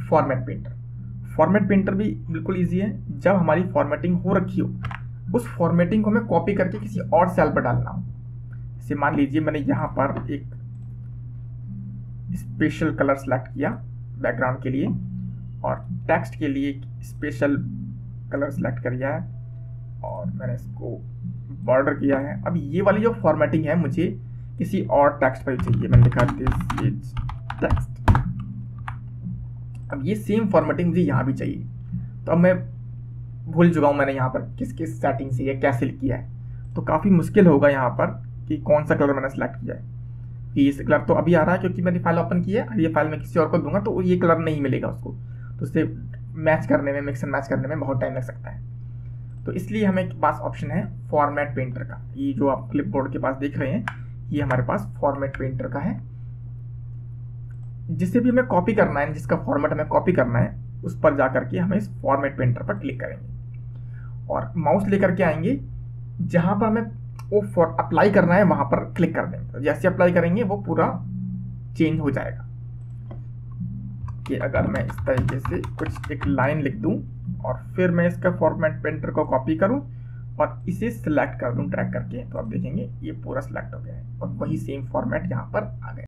Format painter. Format painter भी बिल्कुल easy है। जब हमारी फॉर्मेटिंग हो रखी हो, उस फॉर्मेटिंग को हमें कॉपी करके किसी और सेल पर डालना हो। जैसे मान लीजिए मैंने यहाँ पर एक स्पेशल कलर सेलेक्ट किया बैकग्राउंड के लिए, और टेक्स्ट के लिए एक स्पेशल कलर सेलेक्ट कर लिया है, और मैंने इसको बॉर्डर किया है। अब ये वाली जो फॉर्मेटिंग है मुझे किसी और टेक्स्ट पर चाहिए। मैंने लिखा दिस इज टेक्स्ट। अब ये सेम फॉर्मेटिंग मुझे यहाँ भी चाहिए। तो अब मैं भूल चुका हूँ मैंने यहाँ पर किस किस सेटिंग से ये कैसे किया है, तो काफ़ी मुश्किल होगा यहाँ पर कि कौन सा कलर मैंने सेलेक्ट किया है। कि ये कलर तो अभी आ रहा है क्योंकि मैंने फाइल ओपन की है। अब ये फाइल मैं किसी और को दूंगा तो ये कलर नहीं मिलेगा उसको, तो उससे मैच करने में, मिक्स एंड मैच करने में बहुत टाइम लग सकता है। तो इसलिए हमें पास ऑप्शन है फॉर्मेट पेंटर का। ये जो आप क्लिपबोर्ड के पास देख रहे हैं, ये हमारे पास फॉर्मेट पेंटर का है। जिसे भी हमें कॉपी करना है, जिसका फॉर्मेट हमें कॉपी करना है, उस पर जा करके हमें इस फॉर्मेट पेंटर पर क्लिक करेंगे और माउस लेकर के आएंगे। जहां पर हमें वो अप्लाई करना है वहां पर क्लिक कर देंगे। तो जैसे अप्लाई करेंगे वो पूरा चेंज हो जाएगा। कि अगर मैं इस तरीके से कुछ एक लाइन लिख दूं और फिर मैं इसका फॉर्मेट पेंटर को कॉपी करूं और इसे सिलेक्ट कर दूं ड्रैग करके, तो आप देखेंगे ये पूरा सिलेक्ट हो गया है और वही सेम फॉर्मेट यहाँ पर आ गया।